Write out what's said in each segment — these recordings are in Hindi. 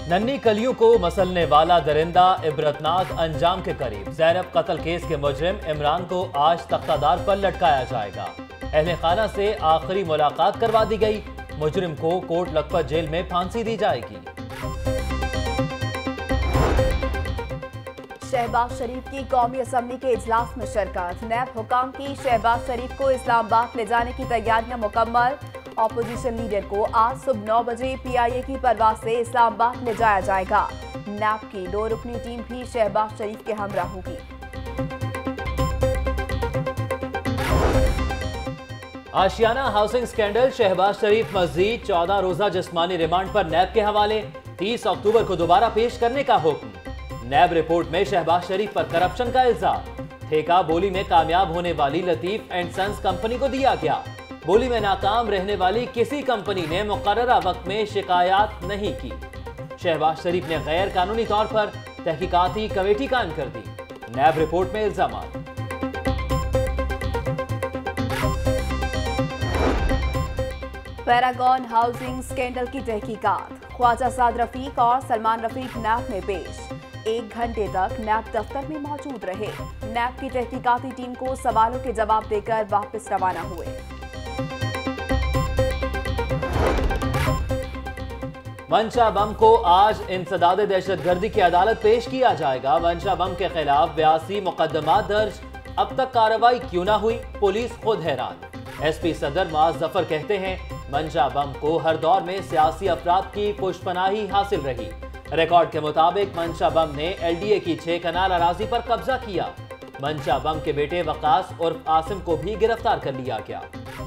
नन्ही कलियों को मसलने वाला दरिंदा इबरतनाक अंजाम के करीब। ज़ैनब कत्ल केस के मुजरिम इमरान को आज तख्तादार पर लटकाया जाएगा। अहले खाना से आखिरी मुलाकात करवा दी गई। मुजरिम को कोट लखपत जेल में फांसी दी जाएगी। शहबाज शरीफ की कौमी असम्बली के इजलास में शिरकत। नैब हुकाम की शहबाज शरीफ को इस्लामाबाद ले जाने की तैयारियां मुकम्मल। ऑपोजिशन लीडर को आज सुबह 9 बजे PIA की परवाज से इस्लामाबाद ले जाया जाएगा। नैब की 2 रुकनी टीम भी शहबाज शरीफ के हमरा होगी। Ashiana housing scandal. शहबाज शरीफ मजीद 14 रोजा जिस्मानी रिमांड पर नैब के हवाले। 30 अक्टूबर को दोबारा पेश करने का हुक्म। नैब रिपोर्ट में शहबाज शरीफ पर करप्शन का इल्जाम। ठेका बोली में कामयाब होने वाली लतीफ एंड सन्स कंपनी को दिया गया। बोली में नाकाम रहने वाली किसी कंपनी ने मुकर्ररा वक्त में शिकायत नहीं की। शहबाज शरीफ ने गैर कानूनी तौर पर तहकीकाती कमेटी कायम कर दी। नैब रिपोर्ट में इल्जाम। पैरागॉन हाउसिंग स्कैंडल की तहकीकात। ख्वाजा साद रफीक और सलमान रफीक नैब में पेश। 1 घंटे तक नैब दफ्तर में मौजूद रहे। नैब की तहकीकाती टीम को सवालों के जवाब देकर वापस रवाना हुए। मंशा बम को आज इंसदाद दहशतगर्दी की अदालत पेश किया जाएगा। मंशा बम के खिलाफ 82 मुकदमा दर्ज। अब तक कार्रवाई क्यों ना हुई, पुलिस खुद हैरान। SP सदर मुआज जफर कहते हैं मंशा बम को हर दौर में सियासी अफराद की पुष्पनाही हासिल रही। रिकॉर्ड के मुताबिक मंशा बम ने LDA की 6 कनाल अराजी पर कब्जा किया। मंशा बम के बेटे वकास उर्फ आसिम को भी गिरफ्तार कर लिया गया।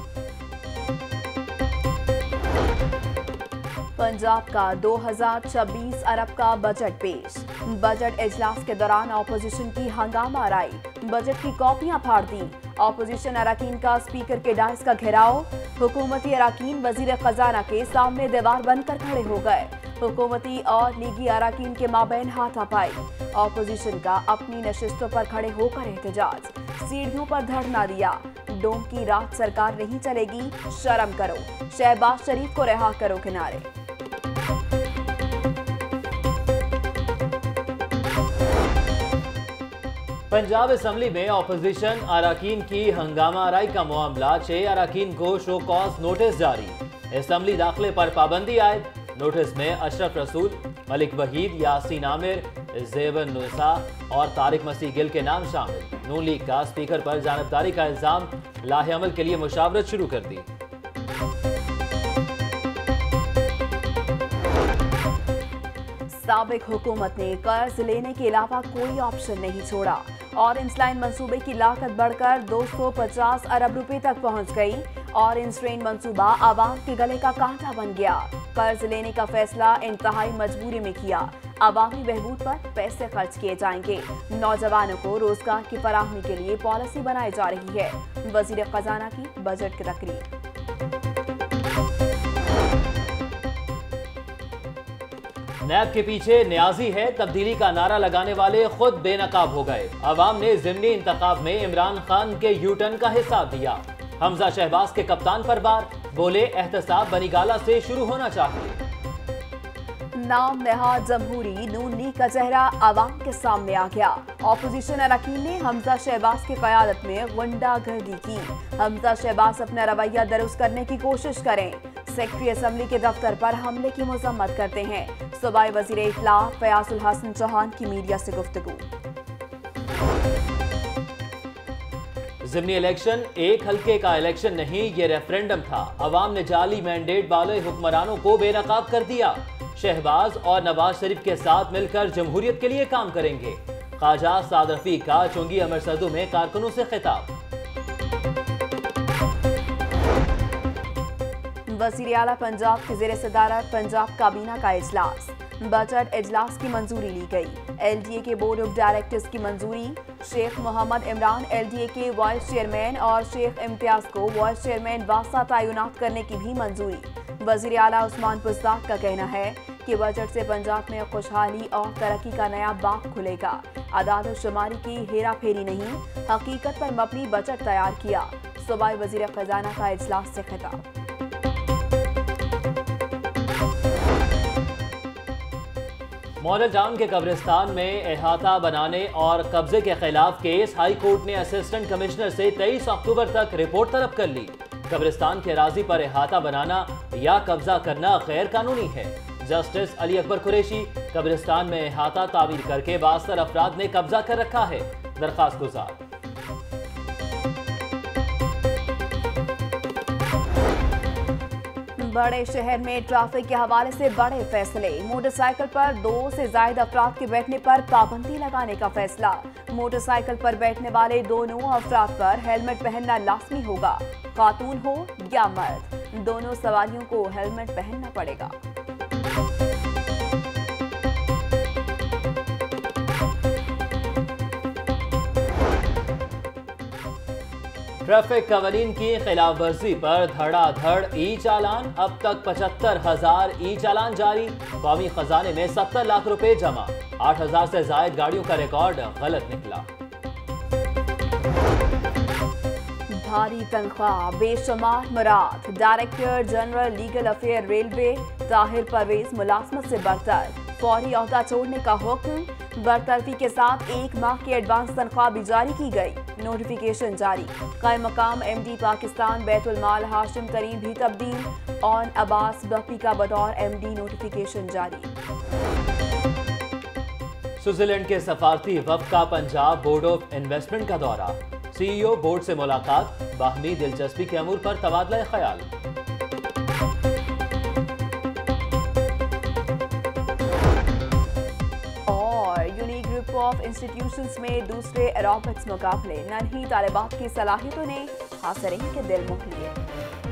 पंजाब का 2026 अरब का बजट पेश। बजट इजलास के दौरान ऑपोजिशन की हंगामा आराई। बजट की कॉपियां फाड़ दी। ऑपोजिशन अरकान का स्पीकर के डाइस का घेराव। हुकूमती अरकान वजीर खजाना के सामने दीवार बनकर खड़े हो गए। हुकूमती और लीगी अरकान के माबैन हाथापाई। ऑपोजिशन का अपनी नशिस्तों पर खड़े होकर एहतजाज। सीढ़ियों पर धरना दिया। डोम की रात सरकार नहीं चलेगी, शर्म करो। शहबाज शरीफ को रिहा करो किनारे। पंजाब असेंबली में ऑपोजिशन अरकान की हंगामा आराई का मामला। 6 अरकान को शो कॉज नोटिस जारी। असेंबली दाखिले पर पाबंदी आयद। नोटिस में अशरफ रसूल, मलिक वहीद, यासीन आमिर, ज़ेवन नुसा और तारिक मसीह गिल के नाम शामिल। नून लीग का स्पीकर पर जानबदारी का इल्जाम। लाहे अमल के लिए मुशावरत शुरू कर दी। साबिक हुकूमत ने कर्ज लेने के अलावा कोई ऑप्शन नहीं छोड़ा। ऑरेंज लाइन मंसूबे की लागत बढ़कर 250 अरब रुपए तक पहुंच गई। ऑरेंज ट्रेन मंसूबा आवाम के गले का कांटा बन गया। कर्ज लेने का फैसला इंतहाई मजबूरी में किया। अवामी बहबूद पर पैसे खर्च किए जाएंगे। नौजवानों को रोजगार की फराहमी के लिए पॉलिसी बनाई जा रही है। वजीर खजाना की बजट की तकरीर। नैब के पीछे न्याजी है, तब्दीली का नारा लगाने वाले खुद बेनकाब हो गए। अवाम ने ज़िमनी इंतखाब में इमरान-खान के यूटर्न का हिसाब दिया। हमजा शहबाज के कप्तान पर बार, बोले एहतसाब बनीगाला से शुरू होना चाहिए। नाम नहाद जमहूरी नून लीग का चेहरा अवाम के सामने आ गया। ऑपोजिशन अरकान ने हमजा शहबाज की क़यादत में गुंडागर्दी की। हमजा शहबाज अपना रवैया दुरुस्त करने की कोशिश करें। सेक्रेटरी असेंबली के दफ्तर पर हमले की मजम्मत करते हैं। सूबाई वजीर इत्तला फयाजुल हसन चौहान की मीडिया से गुफ्तगू। ज़िमनी इलेक्शन एक हल्के का इलेक्शन नहीं, ये रेफरेंडम था। अवाम ने जाली मैंडेट वाले हुक्मरानों को बेनकाब कर दिया। शहबाज और नवाज शरीफ के साथ मिलकर जमहूरियत के लिए काम करेंगे। ख्वाजा साद रफीक का चुंगी अमरसदू में कारकुनों से खिताब। वज़ीर आला पंजाब की ज़ेर सदारत पंजाब काबीना का इजलास। बजट इजलास की मंजूरी ली गई। LDA के बोर्ड ऑफ डायरेक्टर्स की मंजूरी। शेख मोहम्मद इमरान LDA के वाइस चेयरमैन और शेख इम्तियाज को वाइस चेयरमैन वास्ता तैनात करने की भी मंजूरी। वज़ीर आला उस्मान पुज़दाक का कहना है कि बजट से पंजाब में खुशहाली और तरक्की का नया बाग खुलेगा। आदाद शुमारी की हेरा फेरी नहीं, हकीकत पर मबनी बजट तैयार किया। सूबाई वज़ीर खजाना का इजलास से खिताब। मॉडल टाउन के कब्रिस्तान में अहाता बनाने और कब्जे के खिलाफ केस हाई कोर्ट ने असिस्टेंट कमिश्नर से 23 अक्टूबर तक रिपोर्ट तलब कर ली। कब्रिस्तान के अराजी पर अहाता बनाना या कब्जा करना गैर कानूनी है। जस्टिस अली अकबर कुरैशी कब्रिस्तान में अहाता तामीर करके 72 अफराद ने कब्जा कर रखा है। दरखास्त गुजार। बड़े शहर में ट्रैफिक के हवाले से बड़े फैसले। मोटरसाइकिल पर 2 से ज्यादा अफराद के बैठने पर पाबंदी लगाने का फैसला। मोटरसाइकिल पर बैठने वाले दोनों अफराद पर हेलमेट पहनना लाजमी होगा। खातून हो या मर्द, दोनों सवारियों को हेलमेट पहनना पड़ेगा। ट्रैफिक कवानीन की खिलाफ वर्जी पर धड़ाधड़ ई चालान। अब तक 75,000 ई चालान जारी। कौमी खजाने में 70 लाख रुपए जमा। 8,000 से जायद गाड़ियों का रिकॉर्ड गलत निकला। भारी तनख्वाह, बेशुमार मुराद। Director general legal affair railway Tahir Parvez मुलाजमत से बरतर। फौरी ओहदा छोड़ने का हुक्म। बरतरफी के साथ 1 माह की एडवांस तनख्वाह भी जारी की गई। नोटिफिकेशन जारी। कायम मकाम MD पाकिस्तान बैतुल माल हाशिम करीम भी तब्दील। ऑन अब्बास बपी का बतौर MD नोटिफिकेशन जारी। स्विट्जरलैंड के सफारती वफ्द का पंजाब बोर्ड ऑफ इन्वेस्टमेंट का दौरा। CEO बोर्ड से मुलाकात। बाहमी दिलचस्पी के अमूर पर तबादला ख्याल। ग्रुप ऑफ इंस्टीट्यूशंस में दूसरे एरोबिक्स मुकाबले। नन्ही तालिबात की सलाहियतों ने हासिरीन के दिल मोह लिए।